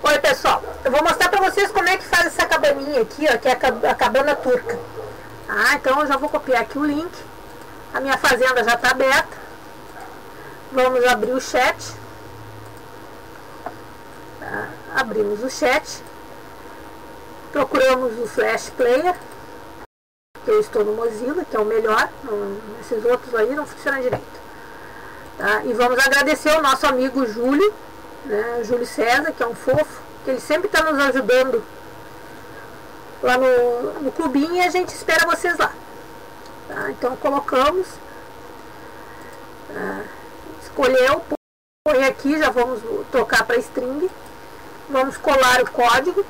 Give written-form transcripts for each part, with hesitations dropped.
Oi pessoal, eu vou mostrar pra vocês como é que faz essa cabaninha aqui, ó, que é a cabana turca. Então eu já vou copiar aqui o link. A minha fazenda já está aberta. Vamos abrir o chat. Abrimos o chat. Procuramos o Flash Player. Eu estou no Mozilla, que é o melhor. Esses outros aí não funcionam direito. E vamos agradecer ao nosso amigo Júlio, né, Júlio César, que é um fofo, que ele sempre está nos ajudando lá no clubinho, e a gente espera vocês lá. Então colocamos, escolheu, põe aqui, já vamos trocar para string, vamos colar o código,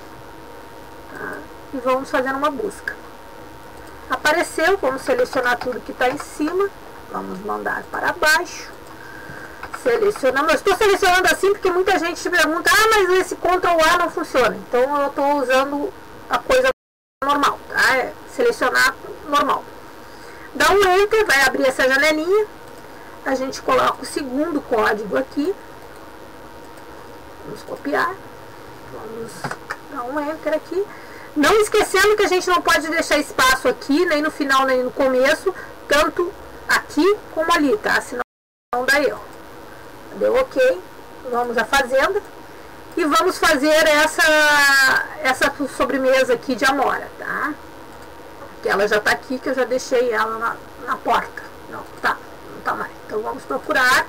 e vamos fazer uma busca. Apareceu, vamos selecionar tudo que está em cima, vamos mandar para baixo, selecionamos. Eu estou selecionando assim porque muita gente se pergunta, mas esse Ctrl A não funciona. Então eu estou usando a coisa normal, é selecionar normal. Dá um Enter, vai abrir essa janelinha, a gente coloca o segundo código aqui, vamos copiar, vamos dar um Enter aqui. Não esquecendo que a gente não pode deixar espaço aqui, nem no final, nem no começo, tanto aqui como ali, tá? Senão não dá erro. Deu ok, vamos à fazenda e vamos fazer essa sobremesa aqui de amora, tá? Que ela já tá aqui, que eu já deixei ela na porta. Não tá mais. Então vamos procurar.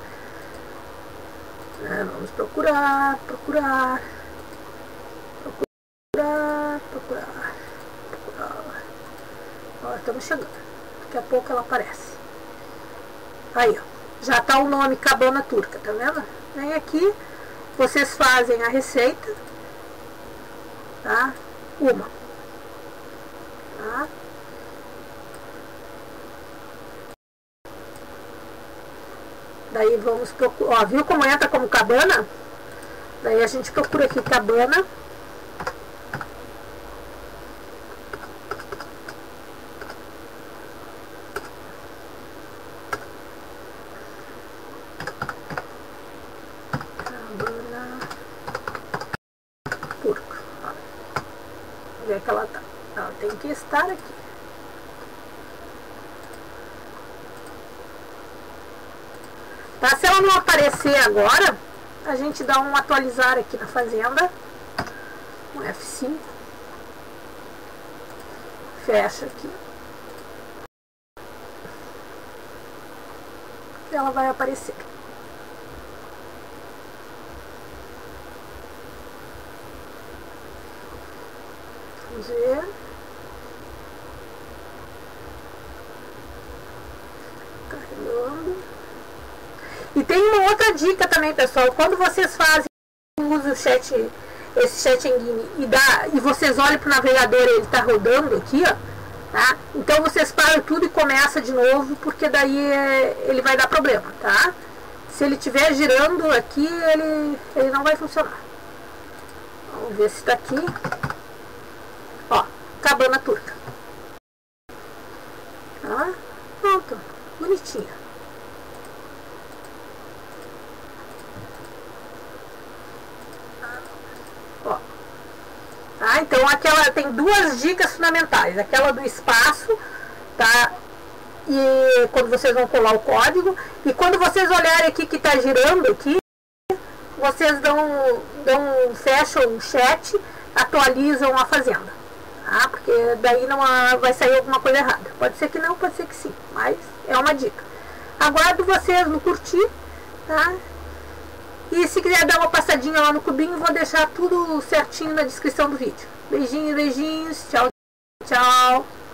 Vamos procurar. Ó, estamos chegando. Daqui a pouco ela aparece. Aí, ó. Já tá o nome Cabana Turca, tá vendo? Vem aqui, vocês fazem a receita, tá? Tá? Daí vamos procurar, ó, viu como entra como cabana? Daí a gente procura aqui cabana. Onde é que ela tá? Ela tem que estar aqui. Tá? Se ela não aparecer agora, a gente dá um atualizar aqui na fazenda. Um F5. Fecha aqui. E ela vai aparecer. Vamos ver. Carregando. E tem uma outra dica também, pessoal. Quando vocês usam o chat, esse chat engine e vocês olham para o navegador e ele está rodando aqui, ó, tá? Então vocês param tudo e começam de novo, porque daí ele vai dar problema, tá? Se ele estiver girando aqui, ele não vai funcionar. Vamos ver se está aqui. Ó, cabana turca. Pronto, bonitinha. Ó. Então aquela tem duas dicas fundamentais. Aquela do espaço, tá? E quando vocês vão colar o código. E quando vocês olharem aqui que tá girando aqui, vocês fecham o chat, atualizam a fazenda. Porque daí não vai sair alguma coisa errada. Pode ser que não, pode ser que sim, mas é uma dica. Aguardo vocês no curtir, tá? E se quiser dar uma passadinha lá no clubinho, vou deixar tudo certinho na descrição do vídeo. Beijinhos, beijinhos, tchau, tchau.